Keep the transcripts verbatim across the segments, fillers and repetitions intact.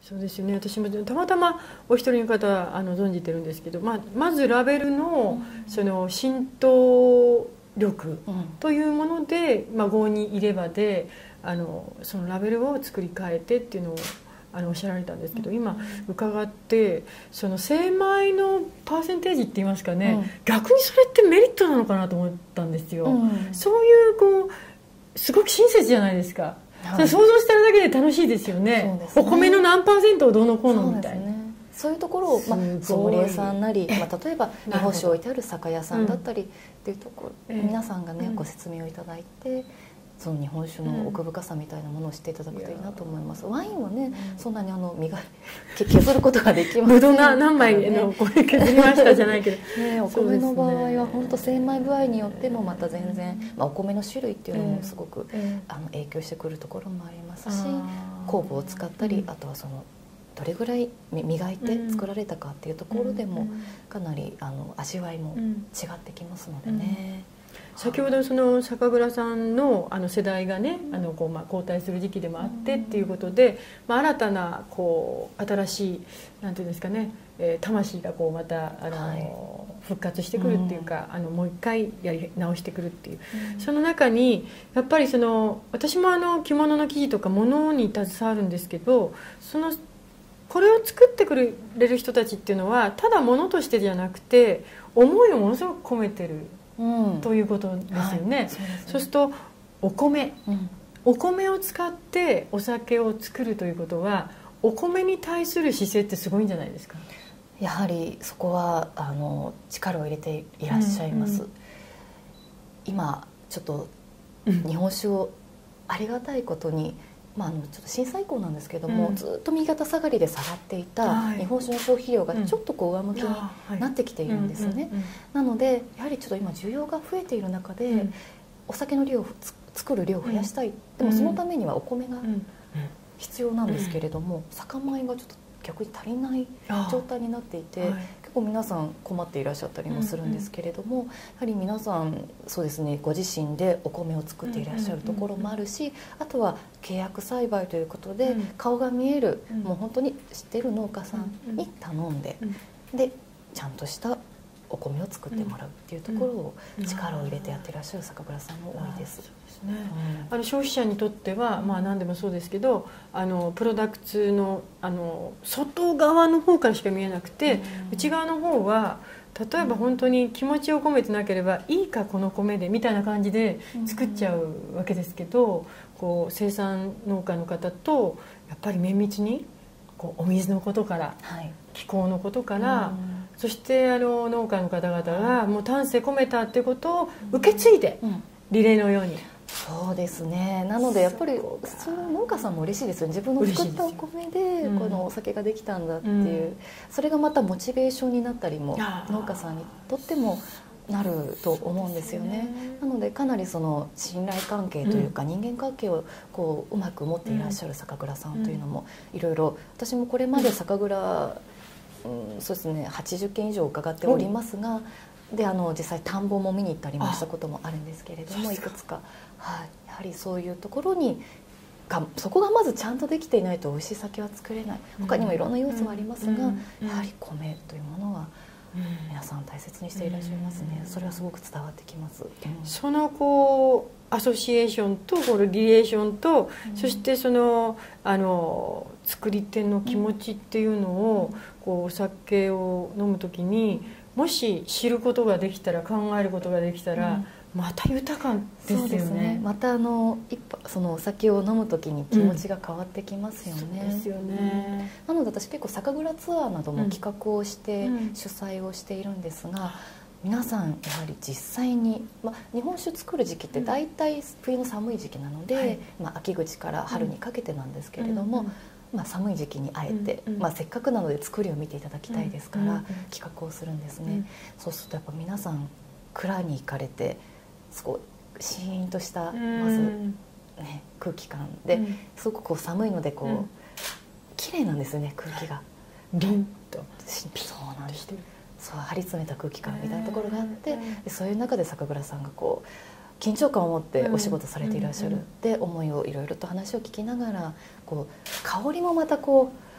そうですよね。私もたまたまお一人の方あの存じてるんですけど、まあ、まずラベルのその浸透力というもので、まあ、郷に入れ歯であのそのラベルを作り変えてっていうのをあのおっしゃられたんですけど、今伺ってその精米のパーセンテージって言いますかね、うん、逆にそれってメリットなのかなと思ったんですよ、うん、そういうこうすごく親切じゃないですか。はい、想像してるだけで楽しいですよ ね, ねお米の何パーセントをどうのこうのみたいな。 そういうところを、まあ、ソムリエさんなり、まあ、例えば日本酒を置いてある酒屋さんだったりっていうところ、うん、皆さんがね、うん、ご説明をいただいてその日本酒の奥深さみたいなものを知っていただくといいなと思います。ワインはね、うん、そんなにあの磨削ることができません、ね、 ぶどう何枚のこれ削りましたじゃないけどね、お米の場合は本当精米具合によってもまた全然、まあ、お米の種類っていうのもすごく、うん、あの影響してくるところもありますし、酵母を使ったり、うん、あとはそのどれぐらい磨いて作られたかっていうところでもかなりあの味わいも違ってきますのでね、 うん、先ほどその酒蔵さん の, あの世代がね、あのこうまあ交代する時期でもあってっていうことで、まあ、新たなこう新しいなんていうんですかね、えー、魂がこうまたあの、はい、復活してくるっていうか、うん、あのもう一回やり直してくるっていう、うん、その中にやっぱりその私もあの着物の生地とか物に携わるんですけど、そのこれを作ってくれる人たちっていうのはただ物としてじゃなくて思いをものすごく込めてる、うん、ということですよね、はい、そうですね。そうするとお米、うん、お米を使ってお酒を作るということはお米に対する姿勢ってすごいんじゃないですか。 やはりそこはあの力を入れていらっしゃいます、うんうん、今ちょっと日本酒をありがたいことに、まあ、あのちょっと震災以降なんですけども、うん、ずっと右肩下がりで下がっていた日本酒の消費量がちょっとこう上向きになってきているんですね。なのでやはりちょっと今需要が増えている中で、うん、お酒の量を作る量を増やしたい、うん、でもそのためにはお米が必要なんですけれども、うん、酒米がちょっと逆に足りない状態になっていて、はい、結構皆さん困っていらっしゃったりもするんですけれども、うんうん、やはり皆さんそうですね、ご自身でお米を作っていらっしゃるところもあるし、あとは契約栽培ということで、うん、顔が見える、うん、もう本当に知ってる農家さんに頼んで、うんうん、でちゃんとしたお米を作ってもらうっていうところを力を入れてやっていらっしゃる酒蔵さんも多いです。 ね、うん、あの消費者にとっては、まあ、何でもそうですけどあのプロダクツ の, あの外側の方からしか見えなくて、うん、内側の方は例えば本当に気持ちを込めてなければいいかこの米でみたいな感じで作っちゃうわけですけど、こう生産農家の方とやっぱり綿密にこうお水のことから、はい、気候のことから、うん、そしてあの農家の方々がもう丹精込めたっていうことを受け継いで、うん、リレーのように。 そうですね。なのでやっぱり普通の農家さんも嬉しいですよね。自分の作ったお米でこのお酒ができたんだっていう、うん、それがまたモチベーションになったりも農家さんにとってもなると思うんですよね。なのでかなりその信頼関係というか人間関係をこううまく持っていらっしゃる酒蔵さんというのもいろいろ、私もこれまで酒蔵、うん、そうですねはちじゅっけん以上伺っておりますが、であの実際田んぼも見に行ったりもしたこともあるんですけれども、いくつか、はい、やはりそういうところにがそこがまずちゃんとできていないと美味しい酒は作れない。他にもいろんな要素はありますが、やはり米というものは皆さん大切にしていらっしゃいますね。それはすごく伝わってきます。うん、 そのこうアソシエーションとこれリレーションと、うん、そしてそのあの作り手の気持ちっていうのを、うん、こうお酒を飲むときにもし知ることができたら、考えることができたら、うん、また豊かですよね。そうですね。 またあの一杯そのお酒を飲むときに気持ちが変わってきますよね。 うん、そうですよね。 うん、なので私結構酒蔵ツアーなども企画をして主催をしているんですが、うん、皆さんやはり実際に、まあ、日本酒作る時期って大体冬の寒い時期なので、うん、はい、まあ、秋口から春にかけてなんですけれども、うんうん、まあ、寒い時期にあえて、うんうん、まあ、せっかくなので作りを見ていただきたいですから、うんうん、企画をするんですね。うん、そうするとやっぱ皆さん蔵に行かれてすごいシーンとしたまず、ね、空気感で、うん、すごくこう寒いのでこう、うん、綺麗なんですよね、空気が凛とそうなんです。そう張り詰めた空気感みたいなところがあって、でそういう中で酒蔵さんがこう緊張感を持ってお仕事されていらっしゃる、うん、で思いをいろいろと話を聞きながらこう香りもまたこう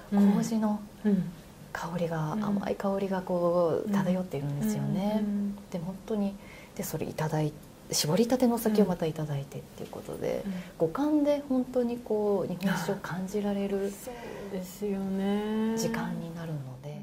麹の香りが、うん、甘い香りがこう漂っているんですよね、うん、で本当にでそれいただい絞りたてのお酒をまたいただいてっていうことで、うん、五感で本当にこう日本酒を感じられるそうですよね時間になるので、